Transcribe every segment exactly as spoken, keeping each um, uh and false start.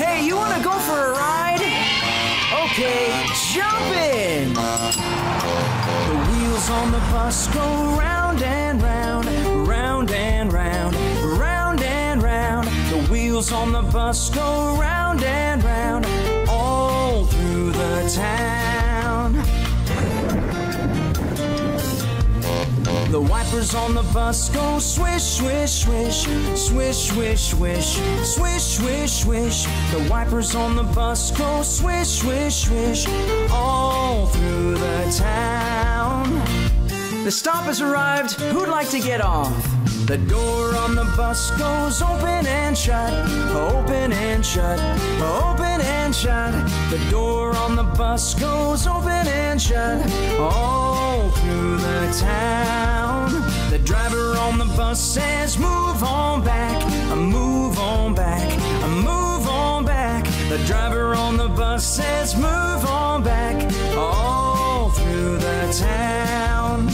Hey, you wanna go for a ride? Okay, jump in! The wheels on the bus go round and round, round and round, round and round. The wheels on the bus go round and round, all through the town. The wipers on the bus go swish, swish, swish, swish, swish, swish, swish, swish, swish. The wipers on the bus go swish, swish, swish, all through the town. The stop has arrived. Who'd like to get off? The door on the bus goes open and shut, open and shut, open and shut. The door on the bus goes open and shut, all through the town. The driver on the bus says, move on back, move on back, move on back. The driver on the bus says, move on back, all through the town.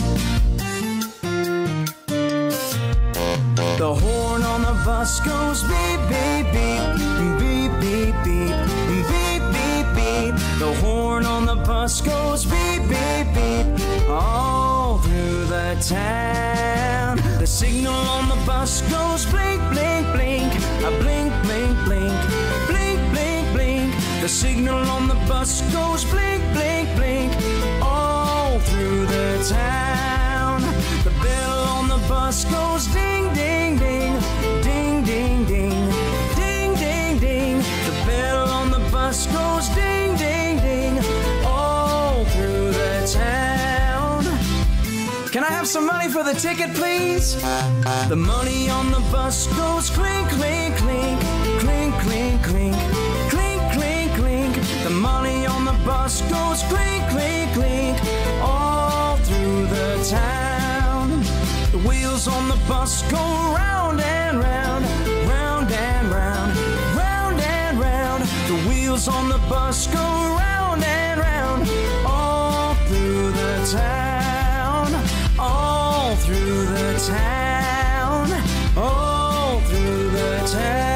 The horn on the bus goes beep, beep, beep, beep, beep, beep, beep, beep, beep. The horn on the bus goes beep, beep, beep, all through the town. The signal on the bus goes blink, blink, blink, a blink, blink, blink, blink, blink, blink. The signal on the bus goes blink, blink, blink, all through the town. The bell on the bus goes ding, ding, ding, ding, ding, ding, ding, ding, ding. The bell on the bus goes ding, ding, ding, all through the town. Can I have some money for the ticket, please? The money on the bus goes clink, clink, clink, clink, clink, clink, clink, clink, clink. The money on the bus goes clink, clink, clink, all through the town. The wheels on the bus go round and round, round and round, round and round. The wheels on the bus go round and round, all through the town, all through the town, all through the town.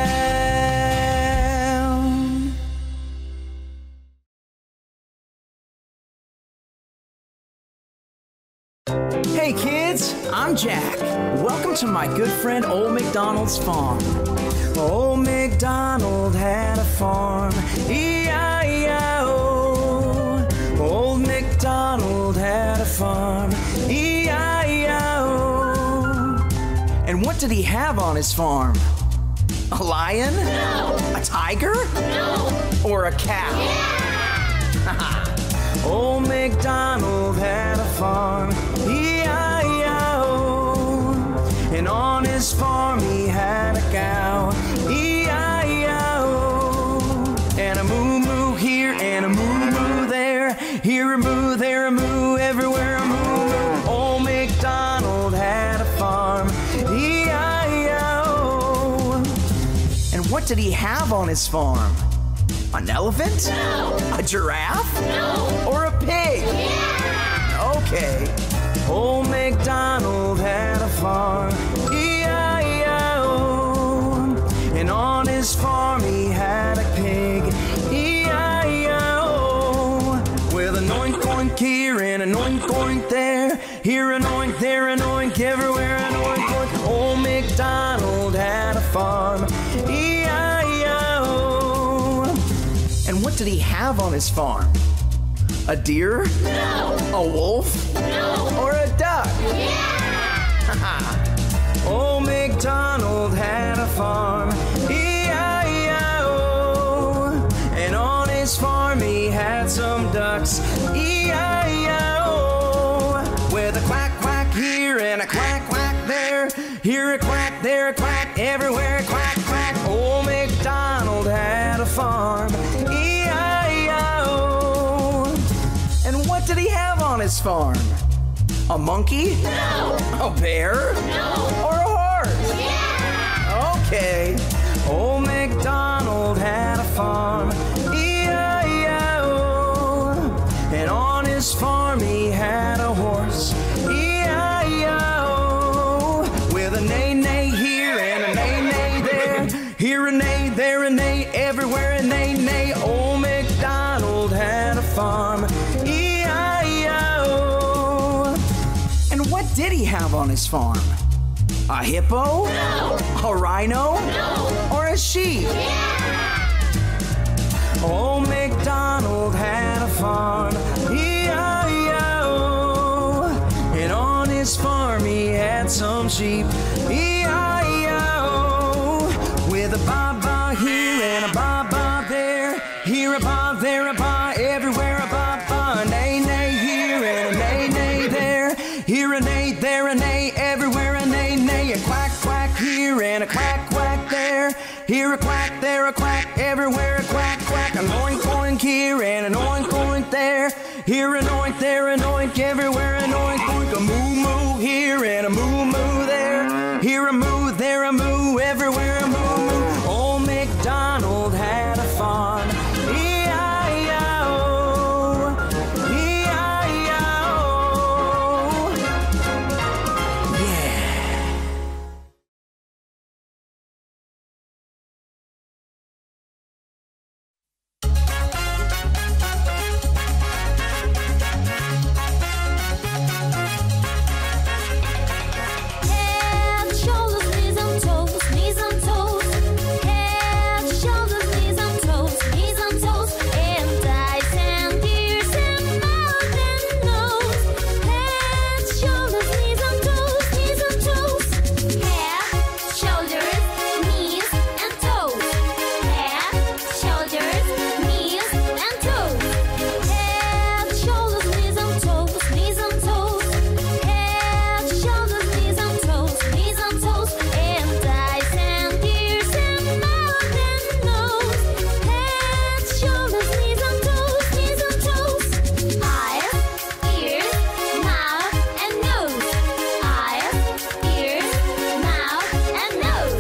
Hey kids, I'm Jack. Welcome to my good friend Old MacDonald's farm. Old MacDonald had a farm, E I E I O. Old MacDonald had a farm, E I E I O. And what did he have on his farm? A lion? No. A tiger? No. Or a cow? Yeah. Old MacDonald had a farm, E I E I O. And on his farm he had a cow, E I E I O. And a moo-moo here and a moo-moo there, here a moo, there a moo, everywhere a moo-moo. Old MacDonald had a farm, E I E I O. And what did he have on his farm? An elephant? No. A giraffe? No. Or a pig? Yeah. Okay. Old MacDonald had a farm, E I E I O. And on his farm he had a pig, E I E I O. With an oink oink here and an oink oink there, here an oink, there an oink, everywhere an oink oink. Old MacDonald had a farm, E I E I O. And what did he have on his farm? A deer? No. A wolf? No. Or a duck? Yeah. Old MacDonald had a farm, E I E I O. And on his farm he had some ducks, E I E I O. With a quack quack here and a quack quack there, here a quack, there a quack, everywhere a quack quack. Old MacDonald had a farm, E I E I O. And what did he have on his farm? A monkey? No. A bear? No. Or a horse? Yeah. Okay. Old MacDonald had a farm, E I E I O. And on his farm he had a horse, E I E I O. With a neigh neigh here and a neigh neigh there, here a neigh, there a neigh, everywhere a neigh. did he have on his farm? A hippo? No. A rhino? No. Or a sheep? Yeah. Old MacDonald had a farm, E I E I O. And on his farm he had some sheep, E I E I O. With a ba-ba here and a ba-ba there, here a ba, there a ba, everywhere a ba-ba. Nay, nay here and a nay, nay there, here a nay, there a nay, everywhere a nay, nay. A quack, quack here and a quack, quack there, here a quack, there a quack, everywhere a quack, quack. An oink, oink here and an oink, oink there, here an oink, there an oink, everywhere an oink, oink. A moo, moo here and a moo, moo there, here a moo, there a moo, everywhere a moo, moo. Old MacDonald had a farm, E I E I O, E I E I O. Yeah. Head, shoulders, knees and toes, knees and toes. Head, shoulders, knees and toes, knees and toes. And eyes and ears and mouth and nose. Head, shoulders, knees and toes, knees and toes. Head, shoulders, knees and toes. Head, shoulders, knees and toes. Head, shoulders, knees and toes, knees and toes. Head, shoulders, knees and toes, knees and toes. And eyes and ears and mouth and nose. Head, shoulders, knees and toes, knees and toes. Eyes, ears, mouth and nose. Eyes, ears, mouth and nose.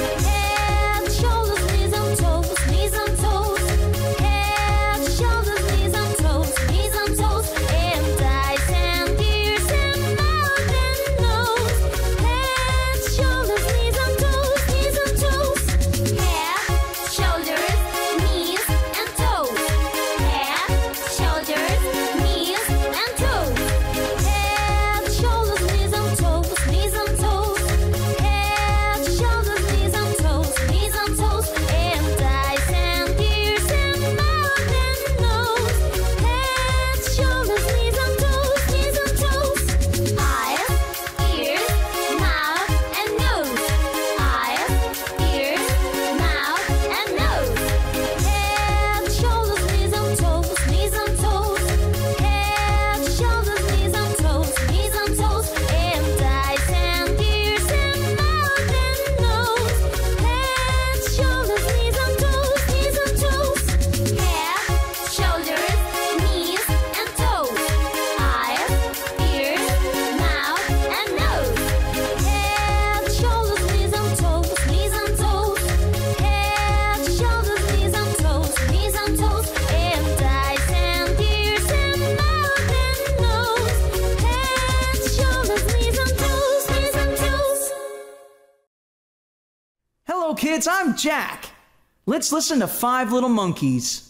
Head, shoulders, knees and toes, knees and toes. Head, shoulders, knees and toes, knees and toes. And eyes and ears and mouth and nose. Head, shoulders, knees and toes, knees and toes. Head, shoulders, knees and toes. Head, shoulders, knees and toes. Head, shoulders, knees and toes, knees and toes. Head, shoulders, knees and toes, knees and toes. And eyes and ears and mouth and nose. Head, shoulders, knees and toes, knees and toes. Eyes, ears, mouth and nose. Eyes, ears, mouth and nose. Head, shoulders, knees and toes, knees and toes. Head, shoulders, knees and toes, knees and toes. And eyes and ears and mouth and nose. Head, shoulders, knees and toes, knees and toes. Head, shoulders, knees and toes. Eyes, ears, mouth and nose. Head, shoulders, knees and toes, knees and toes. Head, shoulders, knees and toes, knees and toes. And eyes and ears and mouth and nose. Head, shoulders, knees and toes, knees and toes. Hello, kids, I'm Jack. Let's listen to Five Little Monkeys.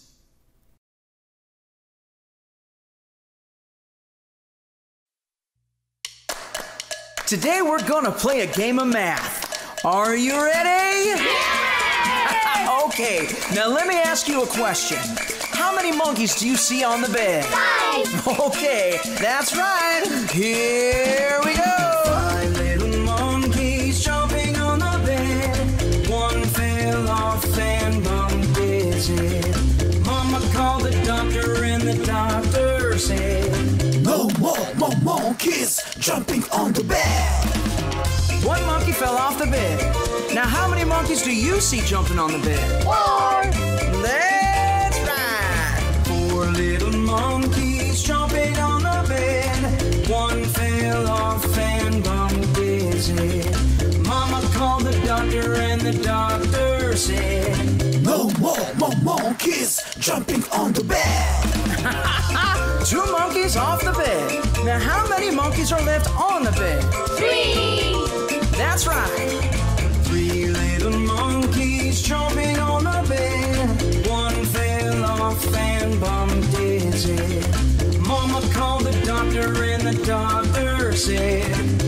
Today we're gonna play a game of math. Are you ready? Yeah! Okay, now let me ask you a question. How many monkeys do you see on the bed? Five. Okay, that's right. Here we go. Five little monkeys jumping on the bed. One fell off and bumped his head. Mama called the doctor and the doctor said, No more, more monkeys jumping on the bed. one monkey fell off the bed. Now how many monkeys do you see jumping on the bed? Four. That's right. Four little monkeys jumping on the bed. One fell off and bumped his head. Mama called the doctor and the doctor said, No more, more monkeys jumping on the bed. Two monkeys off the bed. Now how many monkeys are left on the bed? Three. That's right. Three little monkeys jumping on the bed. One fell off and bumped his head. Mama called the doctor and the doctor said,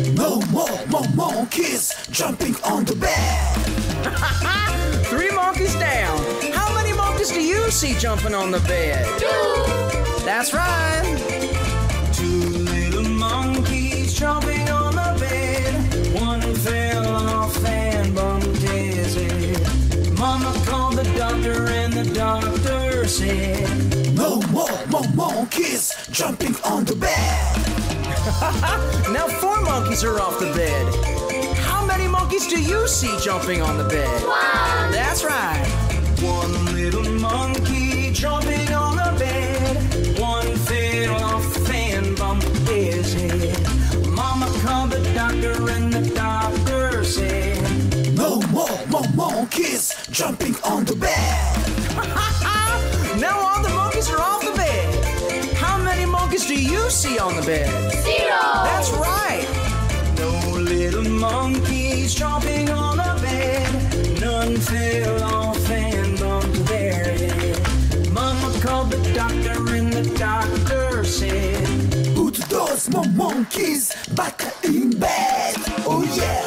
monkeys jumping on the bed. Three monkeys down. How many monkeys do you see jumping on the bed? Two. That's right. Two little monkeys jumping on the bed. One fell off and bumped his head. Mama called the doctor and the doctor said, No more, more monkeys jumping on the bed. now four monkeys are off the bed. How many monkeys do you see jumping on the bed? One. That's right. One little monkey jumping on the bed. One fell off and bumped his head. Mama called the doctor and the doctor said, No more, more monkeys jumping on the bed. now all the monkeys are off the bed. How many monkeys do you see on the bed? Zero. That's right. No little monkeys jumping on the bed. None fell off and bumped their head. Mama called the doctor and the doctor said, Put those more monkeys back in bed. Oh yeah.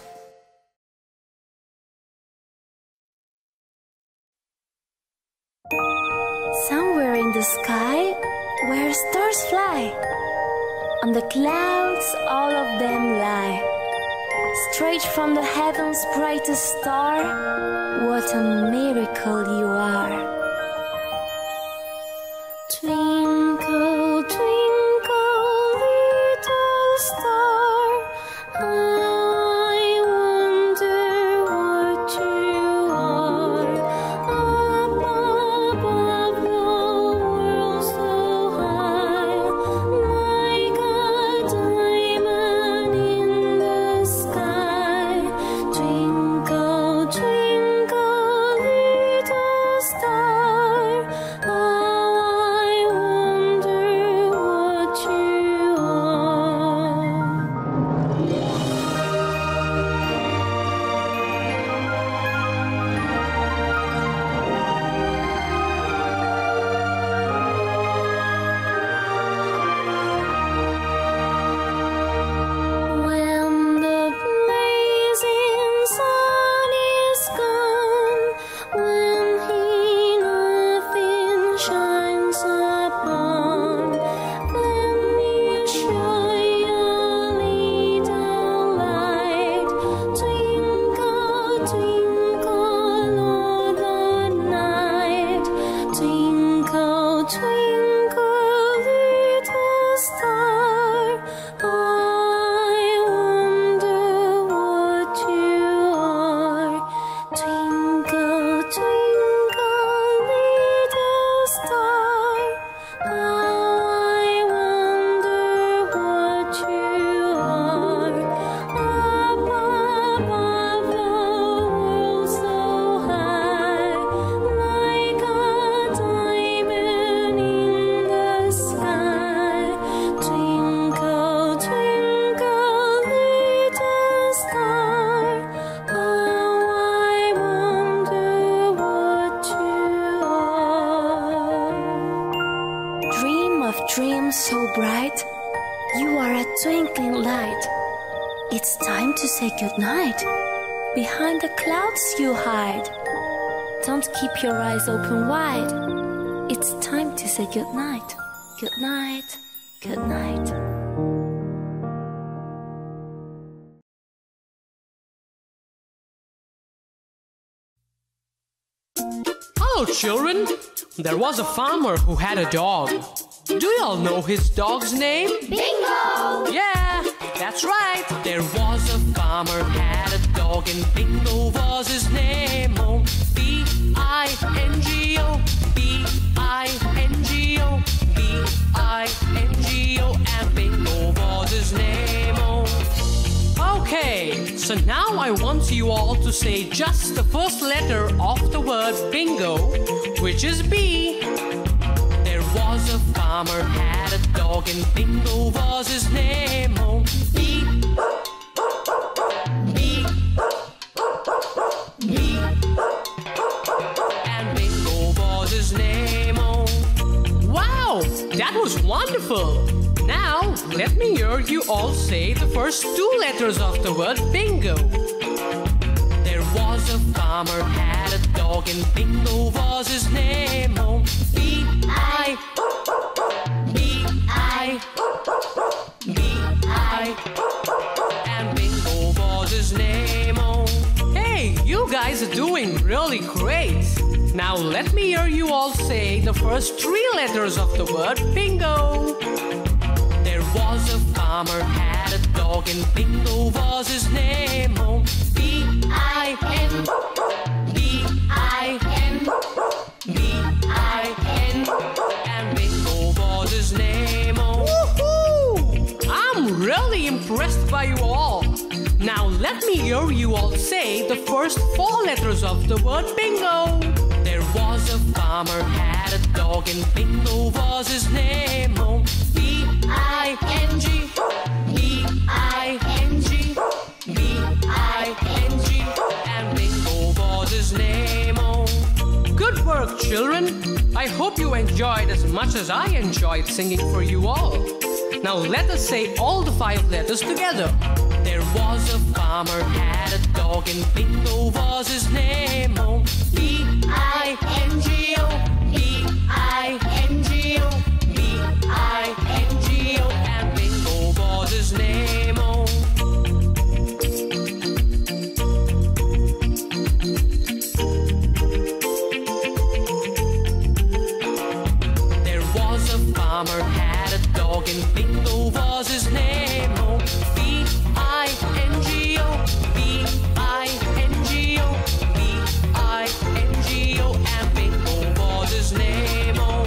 Somewhere in the sky, where stars fly, on the clouds all of them lie. Straight from the heaven's brightest star, what a miracle you are. Twinkle, twinkle, little star, I wonder what you are. Up above the world so high, like a diamond in the sky. Twinkle, twinkle, little star, I wonder what you are. When the blazing sun is gone, when he nothing shines upon, then you shine a little light. Twinkle, twinkle, all the night. Twinkle, twinkle, little star, I wonder what you are. Twinkle, twinkle, little star, I wonder what you are. Up above the world so high, like a diamond in the sky. Twinkle, twinkle, little star, how I wonder what you are. Dream of dreams so bright, you are a twinkling light. It's time to say goodnight. Behind the clouds you hide. Don't keep your eyes open wide. It's time to say goodnight. Good night, good night. Hello, children. There was a farmer who had a dog. Do y'all know his dog's name? Bingo! Yeah, that's right. There was a farmer had a dog and Bingo was his name. Oh, B I N G O, B I N G O, B I N G O, and Bingo was his name. Oh. Okay, so now I want you all to say just the first letter of the word bingo, which is B. There was a farmer had a dog and Bingo was his name. Oh, B, B, B, and Bingo was his name. Oh, wow, that was wonderful. Now let me hear you all say the first two letters of the word bingo. There was a farmer had a dog, and Bingo was his name. Oh, B I B I B I and Bingo was his name. Oh, hey, you guys are doing really great. Now let me hear you all say the first three letters of the word bingo. There was a farmer had a dog, and Bingo was his name. Oh, B I N B I N B I N and Bingo was his name. Oh, woohoo! I'm really impressed by you all. Now let me hear you all say the first four letters of the word bingo. There was a farmer had a dog, and Bingo was his name. Oh, B I N G B I N G B I N G and Bingo was his name. Oh, good work, children. I hope you enjoyed as much as I enjoyed singing for you all. Now let us say all the five letters together. There was a farmer had a dog, and Bingo was his name. Oh, B I N G O B I N G O B I N G O and Bingo was his name. Oh, there was a farmer had a dog, and Bingo was his name. Oh, B I N G O B I N G O B I N G O and Bingo was his name. Oh,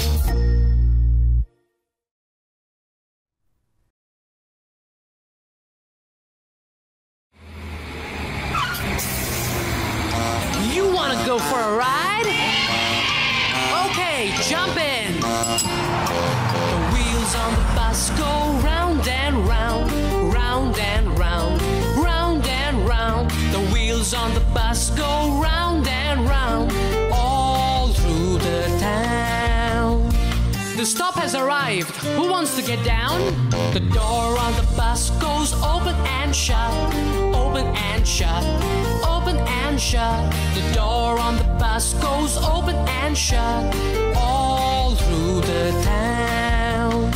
you wanna go for a ride? Okay, jump in. The wheels on the bus go round and round, round and round, round and round. The wheels on the bus go round and round, all through the town. The stop has arrived. Who wants to get down? The door on the bus goes open and shut, open and shut, open and shut. The door on the bus goes open and shut, all through the town.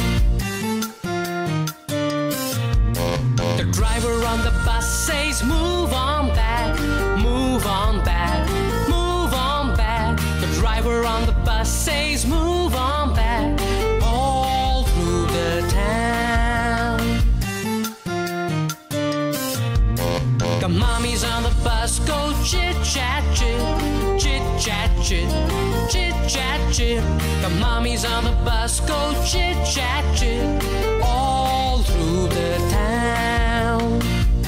The driver on the bus says, move on back, move on back, move on back. The driver on the bus says, move on back, all through the town. The mommies on the bus go chit chat chit, chit chat chit, chit chat chit. The mommies on the bus go chit chat chit, all through the town.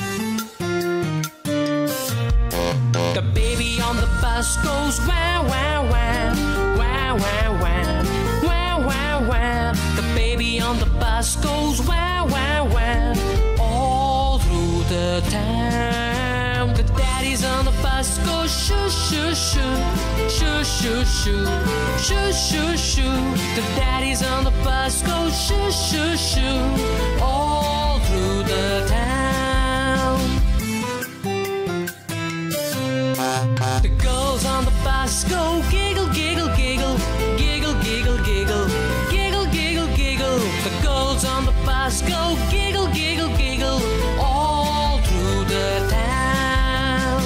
The baby on the bus goes wah wah wah, wah wah wah, wah wah wah. The baby on the bus goes wah wah wah, all through the town. The daddies on the bus go shoo shoo shoo, shoo shoo shoo, shoo shoo shoo. The daddies on the bus go shoo shoo shoo, all through the town. The girls on the bus go giggle, giggle, giggle, giggle, giggle, giggle, giggle, giggle, giggle. The girls on the bus go giggle, giggle, giggle, all through the town.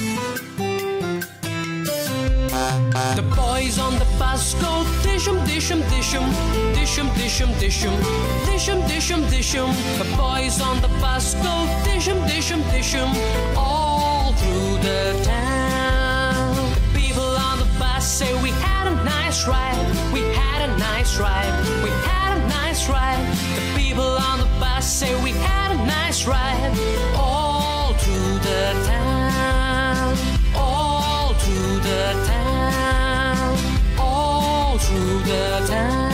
The boys on the bus go dishum, dishum, dishum, dishum, dishum, dishum, dishum, dishum, dishum. The boys on the bus go dishum, dishum, dishum, all through the town. The people on the bus say we had a nice ride, we had a nice ride, we had a nice ride. The people on the bus say we had a nice ride, all through the town, all through the town, all through the town.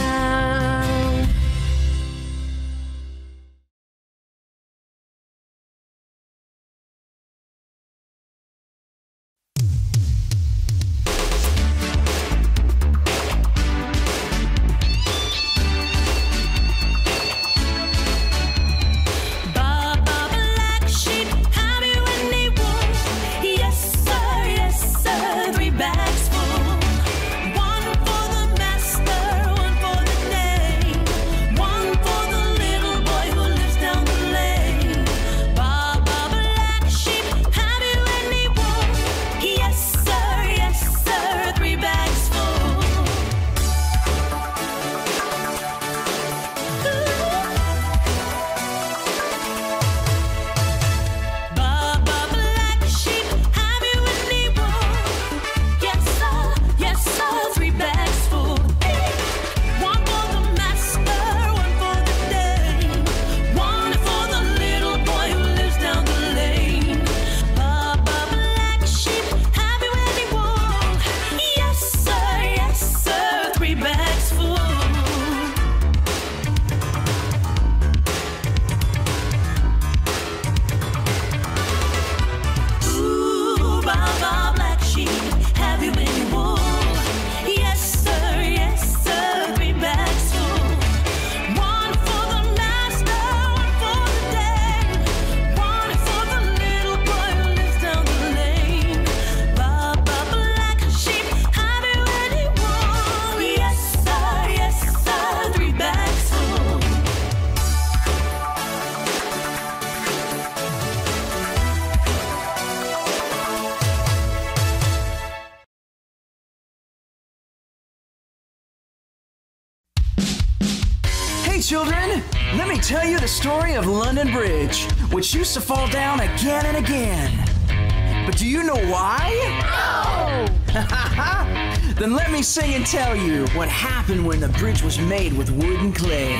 children, let me tell you the story of London Bridge, which used to fall down again and again. But do you know why? No! Then let me sing and tell you what happened when the bridge was made with wood and clay.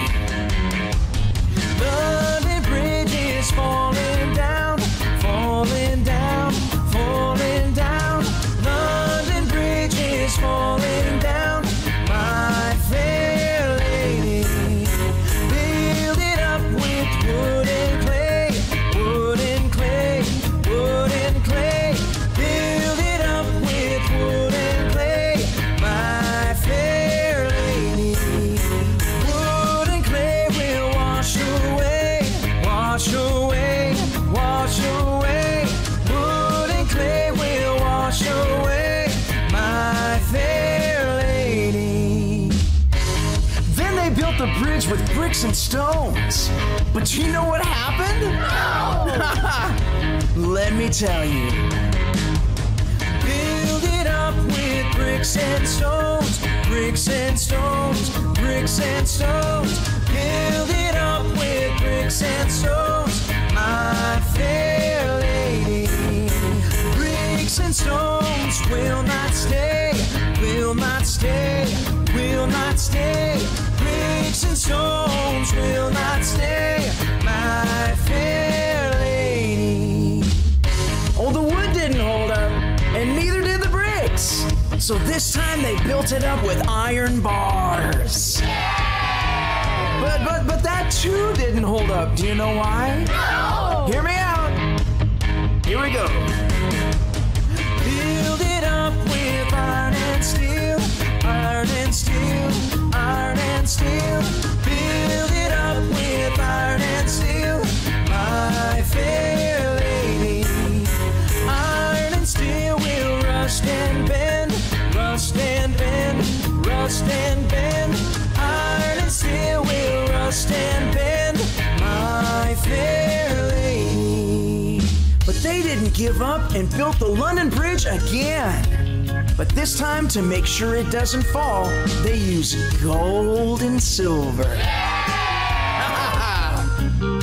London Bridge is falling down, falling down, falling down. London Bridge is falling down, my fair lady. Build it up with wood and clay, wood and clay, wood and clay. Build it up with wood and clay, my fair lady. Wood and clay will wash away, wash away, wash away. Wood and clay will wash away, my fair lady. Then they built the bridge with bricks and stones. But do you know what happened? No! Let me tell you. Build it up with bricks and stones, bricks and stones, bricks and stones. Build it up with bricks and stones, my fair lady. Bricks and stones will not stay, will not stay, will not stay. Bricks and stones will not stay, my fair lady. Oh, the wood didn't hold up, and neither did the bricks. So this time they built it up with iron bars. But, but, but that too didn't hold up. Do you know why? No! Hear me out. Here we go. Build it up with iron and steel, iron and steel, iron and steel. Build it up with iron and steel, my fair lady. Iron and steel will rust and bend, rust and bend, rust and bend. Iron and steel will rust and bend, my fair lady. But they didn't give up and built the London Bridge again. But this time, to make sure it doesn't fall, they used gold and silver.